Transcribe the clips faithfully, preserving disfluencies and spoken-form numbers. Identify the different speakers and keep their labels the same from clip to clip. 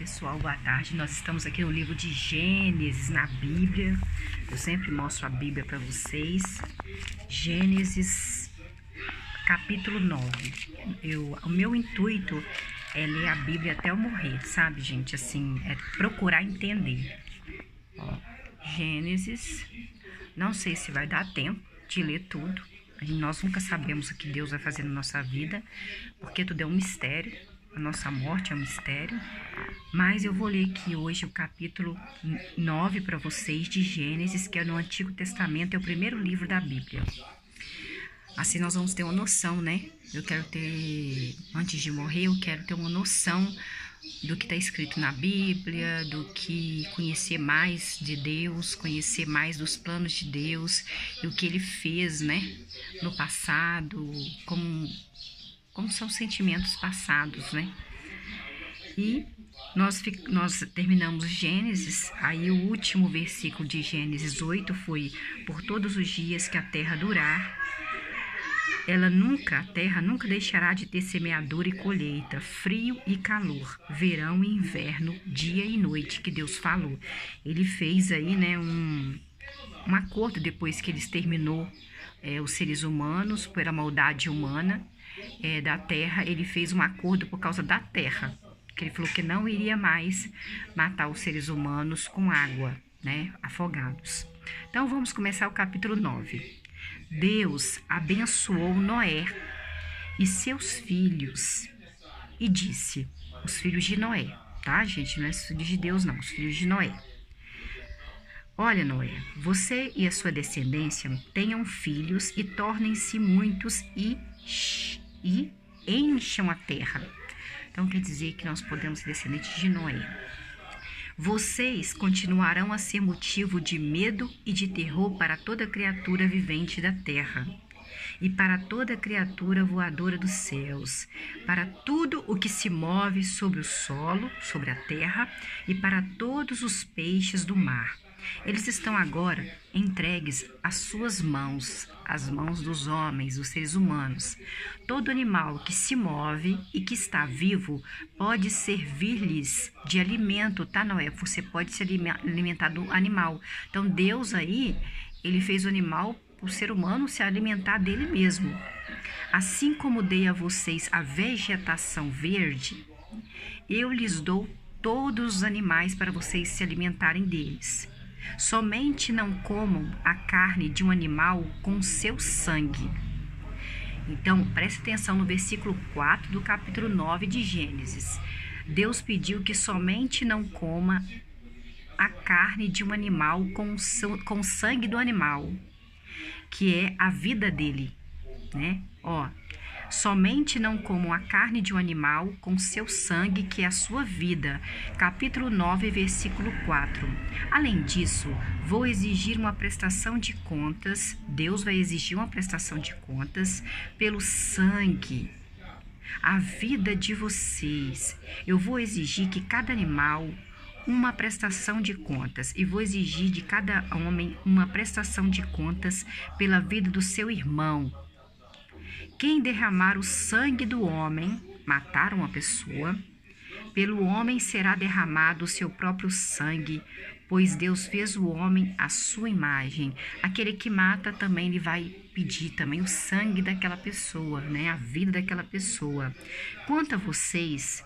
Speaker 1: Pessoal, boa tarde. Nós estamos aqui no livro de Gênesis, na Bíblia. Eu sempre mostro a Bíblia para vocês. Gênesis, capítulo nove. Eu, o meu intuito é ler a Bíblia até eu morrer, sabe, gente? Assim, é procurar entender. Ó, Gênesis, não sei se vai dar tempo de ler tudo. Nós nunca sabemos o que Deus vai fazer na nossa vida, porque tudo é um mistério. A nossa morte é um mistério, mas eu vou ler aqui hoje o capítulo nove para vocês de Gênesis, que é no Antigo Testamento, é o primeiro livro da Bíblia. Assim nós vamos ter uma noção, né? Eu quero ter, antes de morrer, eu quero ter uma noção do que está escrito na Bíblia, do que conhecer mais de Deus, conhecer mais dos planos de Deus e o que Ele fez, né? No passado, como... como são sentimentos passados, né? E nós, nós terminamos Gênesis, aí o último versículo de Gênesis oito foi: por todos os dias que a terra durar, ela nunca, a terra nunca deixará de ter semeadura e colheita, frio e calor, verão e inverno, dia e noite, que Deus falou. Ele fez aí, né, um, um acordo depois que ele exterminou é, os seres humanos, pela maldade humana, É, da terra. Ele fez um acordo por causa da terra, que ele falou que não iria mais matar os seres humanos com água, né, afogados. Então vamos começar o capítulo nove. Deus abençoou Noé e seus filhos e disse, os filhos de Noé, tá, gente? Não é os filhos de Deus, não, os filhos de Noé. Olha, Noé, você e a sua descendência tenham filhos e tornem-se muitos e e encham a terra. Então quer dizer que nós podemos ser descendentes de Noé. Vocês continuarão a ser motivo de medo e de terror para toda criatura vivente da terra e para toda criatura voadora dos céus, para tudo o que se move sobre o solo, sobre a terra, e para todos os peixes do mar. Eles estão agora entregues às suas mãos, às mãos dos homens, dos seres humanos. Todo animal que se move e que está vivo pode servir-lhes de alimento, tá, Noé? Você pode se alimentar do animal. Então, Deus aí, ele fez o animal, o ser humano, se alimentar dele mesmo. Assim como dei a vocês a vegetação verde, eu lhes dou todos os animais para vocês se alimentarem deles. Somente não comam a carne de um animal com seu sangue. Então, preste atenção no versículo quatro do capítulo nove de Gênesis. Deus pediu que somente não coma a carne de um animal com o sangue do animal, que é a vida dele, né? Ó, somente não comam a carne de um animal com seu sangue, que é a sua vida. Capítulo nove, versículo quatro. Além disso, vou exigir uma prestação de contas, Deus vai exigir uma prestação de contas pelo sangue, a vida de vocês. Eu vou exigir que cada animal uma prestação de contas, e vou exigir de cada homem uma prestação de contas pela vida do seu irmão. Quem derramar o sangue do homem, matar uma pessoa, pelo homem será derramado o seu próprio sangue, pois Deus fez o homem à sua imagem. Aquele que mata também lhe vai pedir também o sangue daquela pessoa, né? A vida daquela pessoa. Quanto a vocês,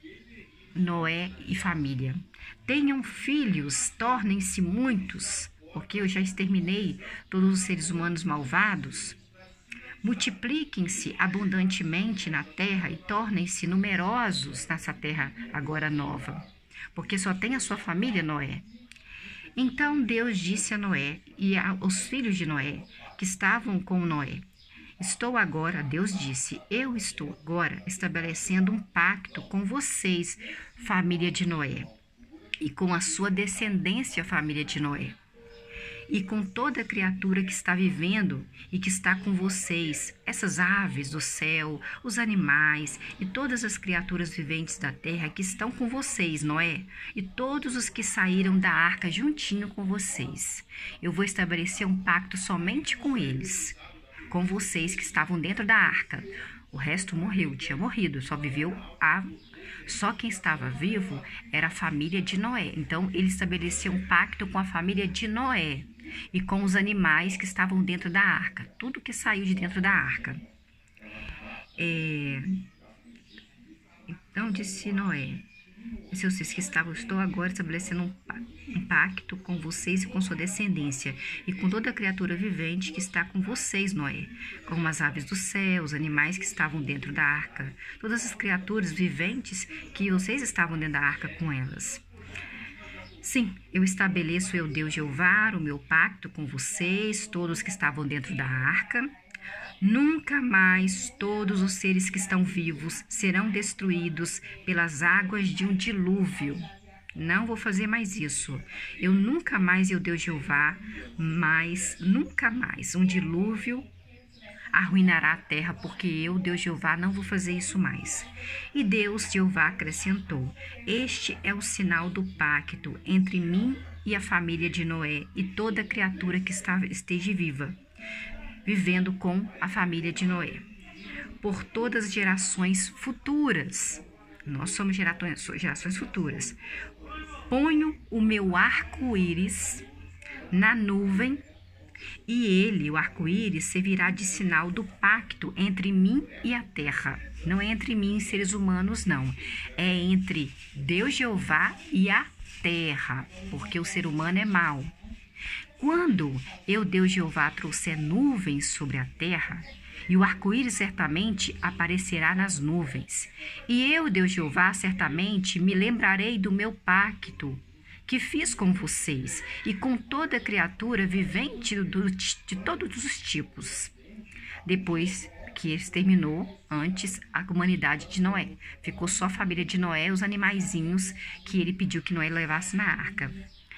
Speaker 1: Noé e família, tenham filhos, tornem-se muitos, porque eu já exterminei todos os seres humanos malvados. Multipliquem-se abundantemente na terra e tornem-se numerosos nessa terra agora nova, porque só tem a sua família, Noé. Então Deus disse a Noé e aos filhos de Noé que estavam com Noé: Estou agora, Deus disse, eu estou agora estabelecendo um pacto com vocês, família de Noé, e com a sua descendência, família de Noé, e com toda criatura que está vivendo e que está com vocês, essas aves do céu, os animais e todas as criaturas viventes da terra que estão com vocês, Noé, e todos os que saíram da arca juntinho com vocês. Eu vou estabelecer um pacto somente com eles, com vocês que estavam dentro da arca. O resto morreu, tinha morrido, só viveu a Só quem estava vivo era a família de Noé. Então, ele estabeleceu um pacto com a família de Noé e com os animais que estavam dentro da arca. Tudo que saiu de dentro da arca. É... Então, disse Noé: se vocês que estavam, estou agora estabelecendo um, um pacto com vocês e com sua descendência, e com toda criatura vivente que está com vocês, Noé, como as aves do céu, os animais que estavam dentro da arca, todas as criaturas viventes que vocês estavam dentro da arca com elas. Sim, eu estabeleço, eu Deus Jeová, o meu pacto com vocês, todos que estavam dentro da arca. Nunca mais todos os seres que estão vivos serão destruídos pelas águas de um dilúvio. Não vou fazer mais isso. Eu nunca mais, eu Deus Jeová, mas nunca mais um dilúvio arruinará a terra, porque eu, Deus Jeová, não vou fazer isso mais. E Deus Jeová acrescentou: este é o sinal do pacto entre mim e a família de Noé e toda criatura que está, esteja viva, vivendo com a família de Noé, por todas as gerações futuras. Nós somos gerações, gerações futuras. Ponho o meu arco-íris na nuvem, e ele, o arco-íris, servirá de sinal do pacto entre mim e a terra. Não é entre mim e seres humanos, não. É entre Deus Jeová e a terra, porque o ser humano é mau. Quando eu, Deus Jeová, trouxer nuvens sobre a terra, e o arco-íris certamente aparecerá nas nuvens, e eu, Deus Jeová, certamente me lembrarei do meu pacto que fiz com vocês e com toda criatura vivente do, de todos os tipos. Depois que exterminou antes a humanidade de Noé, ficou só a família de Noé, os animaizinhos que ele pediu que Noé levasse na arca.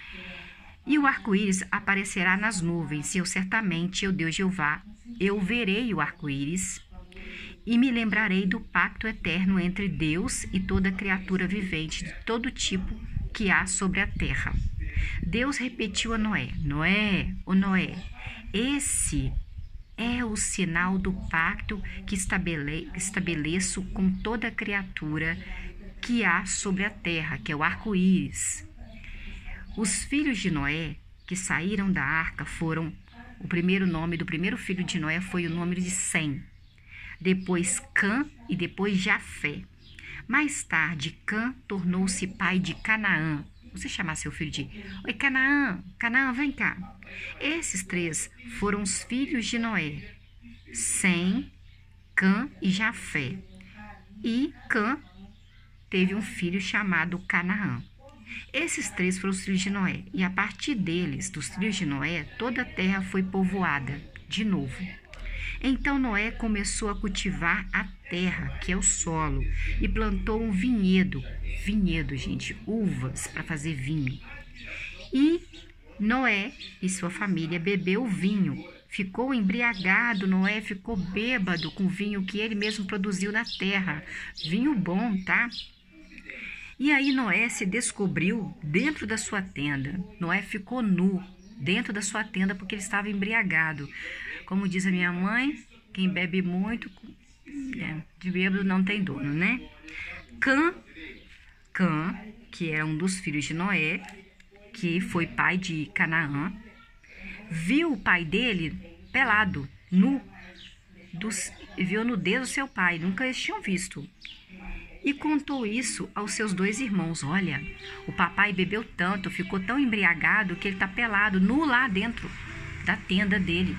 Speaker 1: E o arco-íris aparecerá nas nuvens, e eu certamente, eu Deus Jeová, eu verei o arco-íris e me lembrarei do pacto eterno entre Deus e toda criatura vivente de todo tipo que há sobre a terra. Deus repetiu a Noé: Noé, ô Noé, esse é o sinal do pacto que estabele, estabeleço com toda criatura que há sobre a terra, que é o arco-íris. Os filhos de Noé que saíram da arca foram, o primeiro nome do primeiro filho de Noé foi o nome de Sem, depois Cã e depois Jafé. Mais tarde, Cã tornou-se pai de Canaã. Você chamar seu filho de: Oi, Canaã, Canaã, vem cá. Esses três foram os filhos de Noé: Sem, Cã e Jafé. E Cã teve um filho chamado Canaã. Esses três foram os filhos de Noé, e a partir deles, dos filhos de Noé, toda a terra foi povoada de novo. Então Noé começou a cultivar a terra, que é o solo, e plantou um vinhedo, vinhedo, gente, uvas para fazer vinho. E Noé e sua família bebeu vinho, ficou embriagado. Noé ficou bêbado com o vinho que ele mesmo produziu na terra, vinho bom, tá? E aí Noé se descobriu dentro da sua tenda. Noé ficou nu dentro da sua tenda porque ele estava embriagado. Como diz a minha mãe, quem bebe muito, é, de bêbado não tem dono, né? Cã, Cã, que era um dos filhos de Noé, que foi pai de Canaã, viu o pai dele pelado, nu, dos, viu a nudez do seu pai, nunca eles tinham visto. E contou isso aos seus dois irmãos. Olha, o papai bebeu tanto, ficou tão embriagado que ele está pelado, nu lá dentro da tenda dele,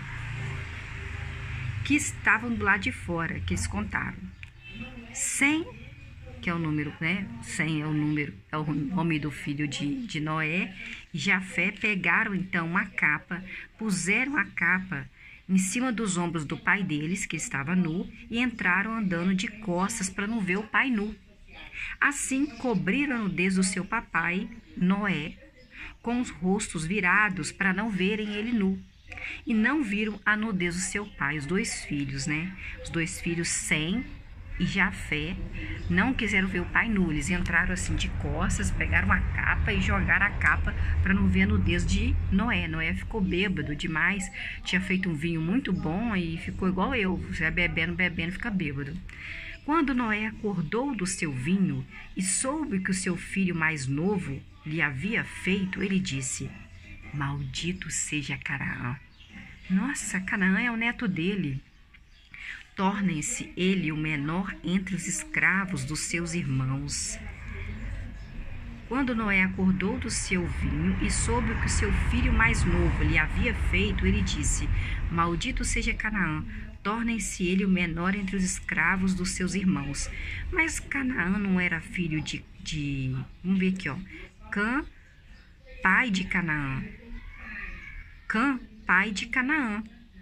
Speaker 1: que estavam do lado de fora, que eles contaram. Sem, que é o número, né? Sem é o número, é o nome do filho de, de Noé. E Jafé pegaram então uma capa, puseram a capa em cima dos ombros do pai deles, que estava nu, e entraram andando de costas para não ver o pai nu. Assim, cobriram a nudez do seu papai, Noé, com os rostos virados para não verem ele nu. E não viram a nudez do seu pai, os dois filhos, né? Os dois filhos, Sem e Jafé, não quiseram ver o pai nu. Eles entraram assim de costas, pegaram a capa e jogaram a capa para não ver a nudez de Noé. Noé ficou bêbado demais, tinha feito um vinho muito bom e ficou igual eu. Você vai bebendo, bebendo, fica bêbado. Quando Noé acordou do seu vinho e soube que o seu filho mais novo lhe havia feito, ele disse: Maldito seja Canaã. Nossa, Canaã é o neto dele. Torne-se ele o menor entre os escravos dos seus irmãos. Quando Noé acordou do seu vinho e soube o que o seu filho mais novo lhe havia feito, ele disse: Maldito seja Canaã, torne-se ele o menor entre os escravos dos seus irmãos. Mas Canaã não era filho de... de vamos ver aqui, ó. Cã, pai de Canaã. Cã, pai de Canaã.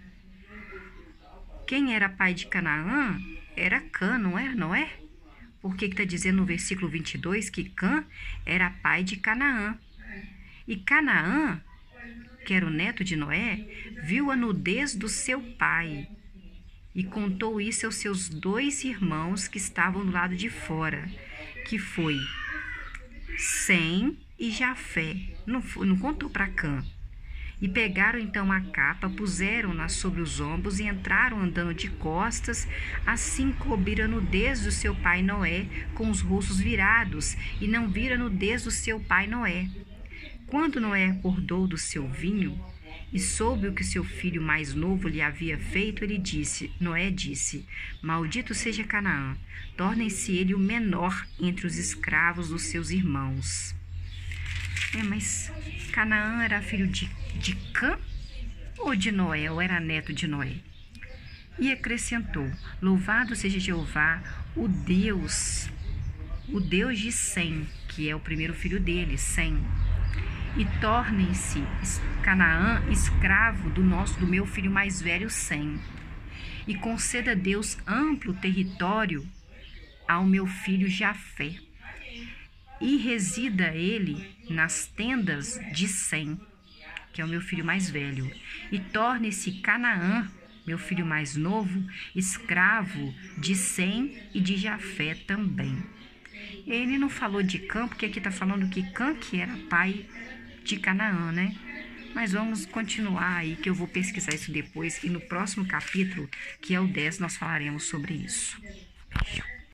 Speaker 1: Quem era pai de Canaã era Cã, não era Noé? Por que está dizendo no versículo vinte e dois que Cã era pai de Canaã? E Canaã, que era o neto de Noé, viu a nudez do seu pai e contou isso aos seus dois irmãos que estavam do lado de fora, que foi Sem e Jafé. Não, não contou para Cã. E pegaram então a capa, puseram-na sobre os ombros e entraram andando de costas, assim cobriram a nudez do seu pai Noé com os rostos virados, e não viram a nudez do seu pai Noé. Quando Noé acordou do seu vinho e soube o que seu filho mais novo lhe havia feito, ele disse, Noé disse: Maldito seja Canaã, torne-se ele o menor entre os escravos dos seus irmãos. É, mas Canaã era filho de, de Cã ou de Noé, ou era neto de Noé? E acrescentou: Louvado seja Jeová, o Deus, o Deus de Sem, que é o primeiro filho dele, Sem. E torne-se Canaã escravo do nosso, do meu filho mais velho, Sem. E conceda a Deus amplo território ao meu filho Jafé. E resida ele nas tendas de Sem, que é o meu filho mais velho. E torne-se Canaã, meu filho mais novo, escravo de Sem e de Jafé também. Ele não falou de Cã, porque aqui está falando que Cã que era pai de Canaã, né? Mas vamos continuar aí, que eu vou pesquisar isso depois. E no próximo capítulo, que é o dez, nós falaremos sobre isso.